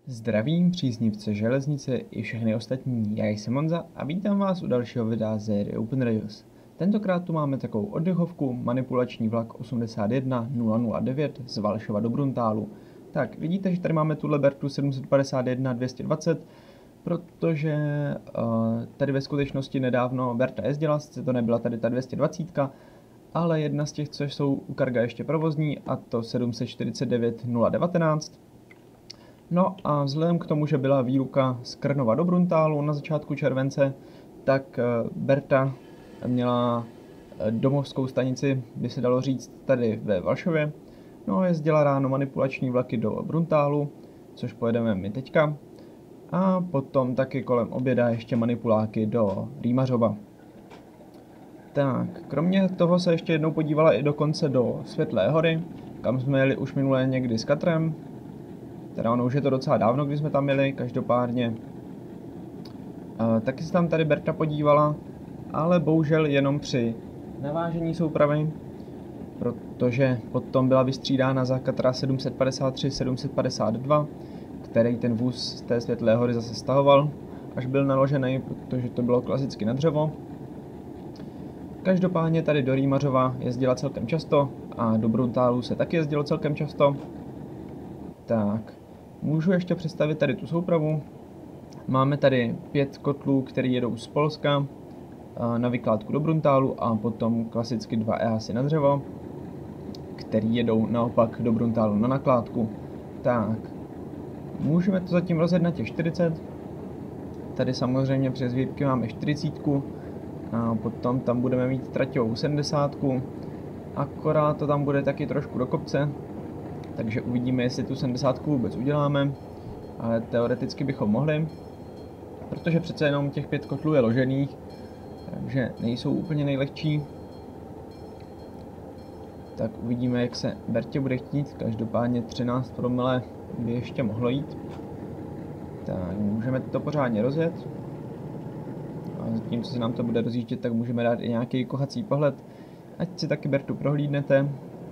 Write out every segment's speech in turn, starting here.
Zdravím příznivce železnice i všechny ostatní, já jsem Monza a vítám vás u dalšího videa z série Open Rails. Tentokrát tu máme takovou oddechovku, manipulační vlak 81009 z Valšova do Bruntálu. Tak, vidíte, že tady máme tuhle Bertu 751-220, protože tady ve skutečnosti nedávno Berta jezdila, sice to nebyla tady ta 220, ale jedna z těch, co jsou u Carga ještě provozní, a to 749-019. No a vzhledem k tomu, že byla výluka z Krnova do Bruntálu na začátku července, tak Berta měla domovskou stanici, by se dalo říct, tady ve Valšově. No a jezdila ráno manipulační vlaky do Bruntálu, což pojedeme my teďka. A potom taky kolem oběda ještě manipuláky do Rýmařova. Tak, kromě toho se ještě jednou podívala i dokonce do Světlé hory, kam jsme jeli už minule někdy s Katrem. Teda ono už je to docela dávno, když jsme tam jeli, každopádně. Taky se tam tady Berta podívala, ale bohužel jenom při navážení soupravy, protože potom byla vystřídána za Katra 753-752, který ten vůz z té Světlé hory zase stahoval, až byl naložený, protože to bylo klasicky na dřevo. Každopádně tady do Rýmařova jezdila celkem často a do Bruntálu se taky jezdilo celkem často. Tak, můžu ještě představit tady tu soupravu. Máme tady 5 kotlů, které jedou z Polska na vykládku do Bruntálu a potom klasicky 2 EASy na dřevo, které jedou naopak do Bruntálu na nakládku. Tak, můžeme to zatím rozjet na těch 40. Tady samozřejmě přes výpky máme 40 a potom tam budeme mít traťovou 70. Akorát to tam bude taky trošku do kopce, takže uvidíme, jestli tu 70 vůbec uděláme, ale teoreticky bychom mohli, protože přece jenom těch 5 kotlů je ložených, takže nejsou úplně nejlehčí. Tak uvidíme, jak se Bertě bude chtít, každopádně 13 promile by ještě mohlo jít. Tak můžeme to pořádně rozjet. A zatím, co se nám to bude rozjíždět, tak můžeme dát i nějaký kohací pohled, ať si taky Bertu prohlídnete.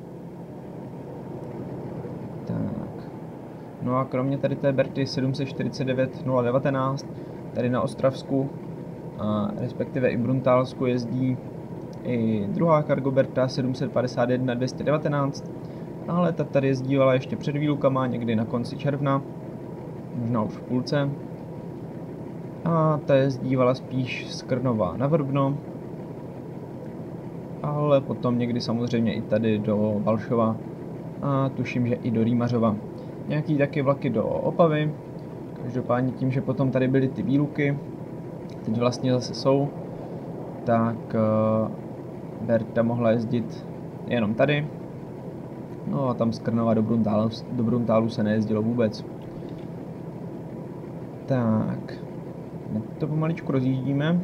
Tak. No a kromě tady té Berty 749-019, tady na Ostravsku, a respektive i Bruntálsku jezdí i druhá Cargo Berta 751-219, ale ta tady jezdívala ještě před výlukama, někdy na konci června, možná už v půlce. A ta jezdívala spíš z Krnova na Vrbno, ale potom někdy samozřejmě i tady do Valšova a tuším, že i do Rýmařova. Nějaký taky vlaky do Opavy, každopádně tím, že potom tady byly ty výluky, teď vlastně zase jsou, tak Berta mohla jezdit jenom tady. No a tam z Krnova do Bruntálu se nejezdilo vůbec. Tak, to pomaličku rozjíždíme.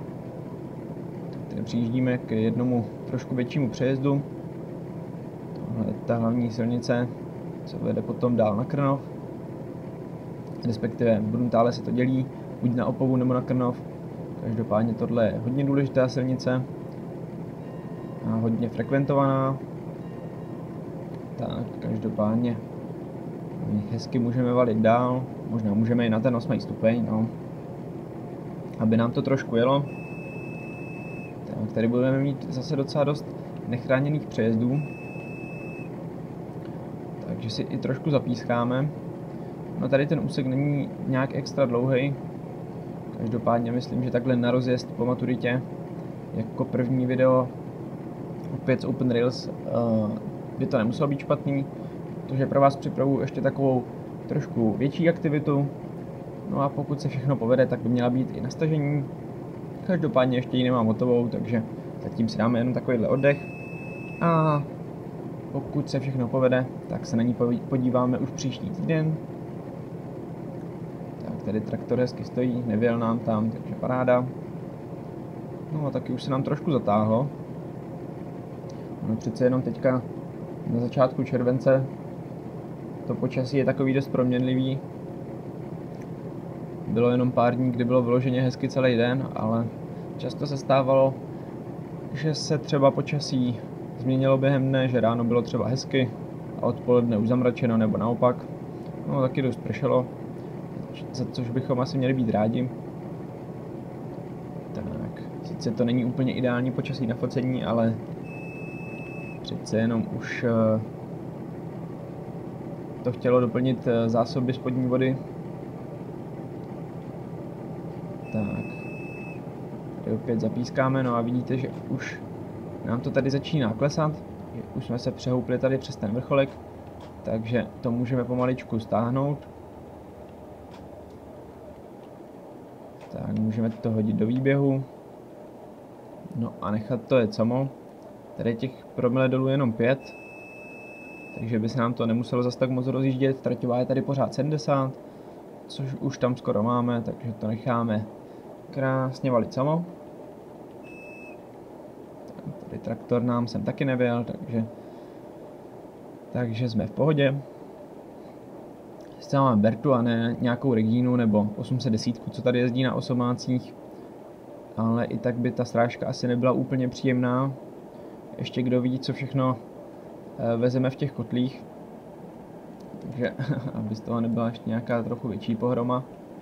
Tady přijíždíme k jednomu trošku většímu přejezdu. Tohle je ta hlavní silnice, co vede potom dál na Krnov. Respektive v Bruntále se to dělí buď na Opavu nebo na Krnov. Každopádně tohle je hodně důležitá silnice a hodně frekventovaná. Tak, každopádně hezky můžeme valit dál, možná můžeme i na ten 8. stupeň, no, aby nám to trošku jelo. Tak, tady budeme mít zase docela dost nechráněných přejezdů, takže si i trošku zapískáme. No tady ten úsek není nějak extra dlouhý, každopádně myslím, že takhle na rozjezd po maturitě jako první video opět z Open Rails by to nemuselo být špatný, protože pro vás připravuju ještě takovou trošku větší aktivitu. No a pokud se všechno povede, tak by měla být i na stažení. Každopádně ještě ji nemám hotovou, takže zatím si dáme jenom takovýhle oddech. A pokud se všechno povede, tak se na ní podíváme už příští týden. Tak tady traktor hezky stojí, nevěl nám tam, takže paráda. No a taky už se nám trošku zatáhlo. No přece jenom teďka na začátku července to počasí je takový dost proměnlivý. Bylo jenom pár dní, kdy bylo vyloženě hezky celý den, ale často se stávalo, že se třeba počasí změnilo během dne, že ráno bylo třeba hezky a odpoledne už zamračeno nebo naopak. No taky dost pršelo. za což bychom asi měli být rádi. Tak, sice to není úplně ideální počasí na focení, ale přece jenom už to chtělo doplnit zásoby spodní vody. Tak, tady opět zapískáme, no a vidíte, že už nám to tady začíná klesat. Už jsme se přehoupli tady přes ten vrcholek, takže to můžeme pomaličku stáhnout. Tak, můžeme to hodit do výběhu. No a nechat to jet samo. Tady těch promile dolů jenom 5, takže by se nám to nemuselo zas tak moc rozjíždět. Traťová je tady pořád 70, což už tam skoro máme, takže to necháme krásně valit samo. Tady traktor nám sem taky nevěl, takže jsme v pohodě. Sice máme Bertu a ne nějakou Regínu nebo 810, co tady jezdí na osobácích, ale i tak by ta srážka asi nebyla úplně příjemná. Ještě kdo ví, co všechno vezeme v těch kotlích, takže aby z toho nebyla ještě nějaká trochu větší pohroma.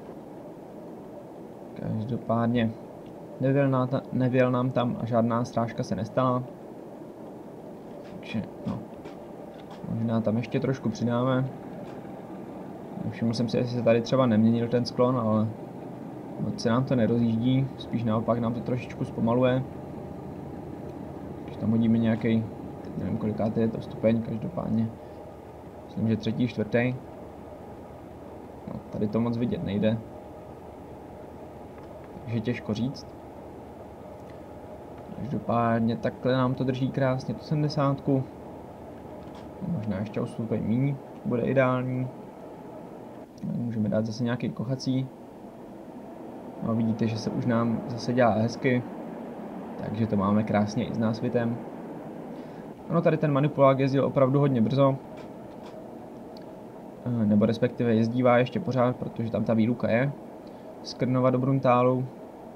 Každopádně nevěl nám tam a žádná srážka se nestala, takže no, možná tam ještě trošku přidáme. Všiml jsem si, jestli se tady třeba neměnil ten sklon, ale moc se nám to nerozjíždí, spíš naopak nám to trošičku zpomaluje. Když tam hodíme nějaký, nevím kolikátý je to stupeň, každopádně myslím, že 3., 4. No, tady to moc vidět nejde, takže těžko říct. Každopádně takhle nám to drží krásně tu 70. Možná ještě o stupeň míň bude ideální. Můžeme dát zase nějaký kochací. No, vidíte, že se už nám zase dělá hezky, takže to máme krásně i s násvitem. Ono tady ten manipulák jezdil opravdu hodně brzo, nebo respektive jezdívá ještě pořád, protože tam ta výluka je z Krnova do Bruntálu.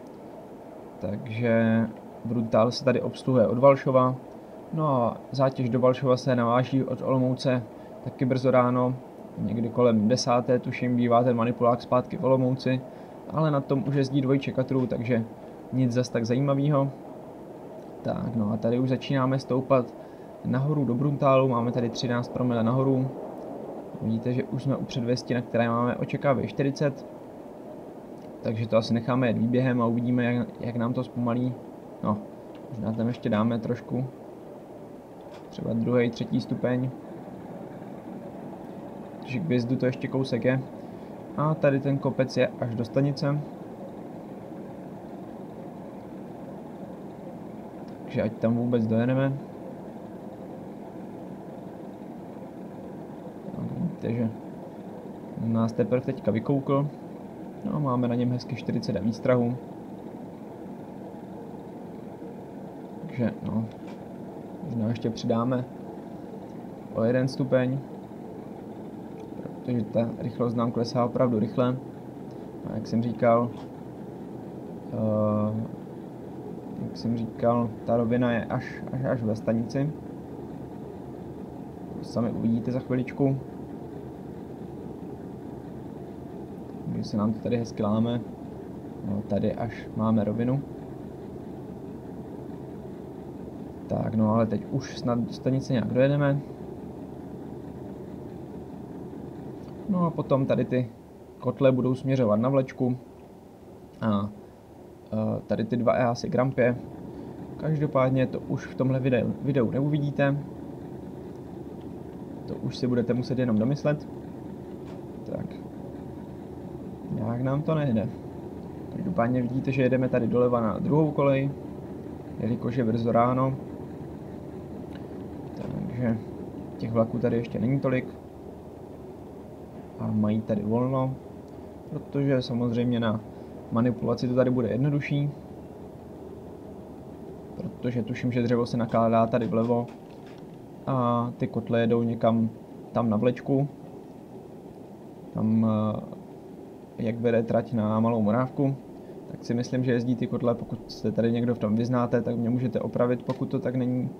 Takže Bruntál se tady obsluhuje od Valšova. No a zátěž do Valšova se naváží od Olomouce taky brzo ráno. Někdy kolem 10. tuším bývá ten manipulák zpátky v Olomouci, ale na tom už jezdí dvojčekatrů, takže nic zas tak zajímavého. Tak no a tady už začínáme stoupat nahoru do Bruntálu, máme tady 13 promile nahoru. Vidíte, že už jsme u předvěsti, na které máme očekávej 40. Takže to asi necháme jet výběhem a uvidíme, jak nám to zpomalí. No, možná tam ještě dáme trošku, třeba 2., 3. stupeň. Takže k Vjezdu to ještě kousek je. A tady ten kopec je až do stanice. Takže ať tam vůbec dojedeme. No, vidíte, že nás teprve teďka vykoukl. No, máme na něm hezky 40 výstrahu. Takže no, možná ještě přidáme o 1 stupeň. Protože ta rychlost nám klesá opravdu rychle. A jak jsem říkal, ta rovina je až ve stanici. To sami uvidíte za chviličku. Když se nám to tady hezky láme. No, tady až máme rovinu. Tak no, ale teď už snad do stanice nějak dojedeme. No a potom tady ty kotle budou směřovat na vlečku. A tady ty 2 EASy Grampě. Každopádně to už v tomhle videu neuvidíte. To už si budete muset jenom domyslet. Tak. Nějak nám to nejde. Každopádně vidíte, že jedeme tady doleva na druhou kolej, jelikož je brzo ráno. Takže těch vlaků tady ještě není tolik. A mají tady volno, protože samozřejmě na manipulaci to tady bude jednodušší. Protože tuším, že dřevo se nakládá tady vlevo a ty kotle jedou někam tam na vlečku. Tam, jak vede trať na Malou Morávku, tak si myslím, že jezdí ty kotle. Pokud jste tady někdo v tom vyznáte, tak mě můžete opravit, pokud to tak není.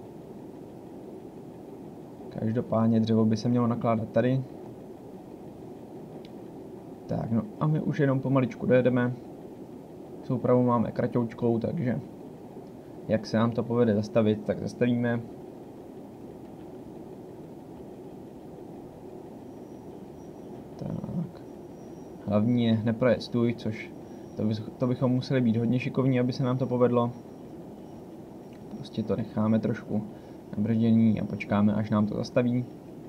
Každopádně dřevo by se mělo nakládat tady. Tak, no a my už jenom pomaličku dojedeme. Soupravu máme kratoučkou, takže jak se nám to povede zastavit, tak zastavíme. Tak. Hlavní je neprojet stůj, což to bychom museli být hodně šikovní, aby se nám to povedlo. Prostě to necháme trošku na brzdění a počkáme, až nám to zastaví.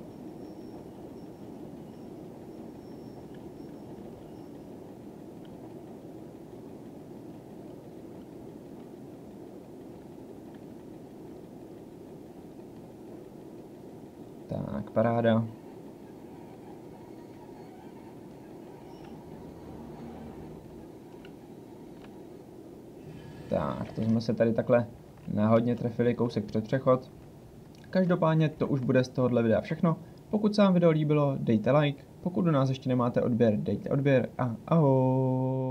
Tak, paráda. Tak, to jsme se tady takhle náhodně trefili kousek před přechod. Každopádně to už bude z tohohle videa všechno. Pokud se vám video líbilo, dejte like. Pokud do nás ještě nemáte odběr, dejte odběr a ahoj.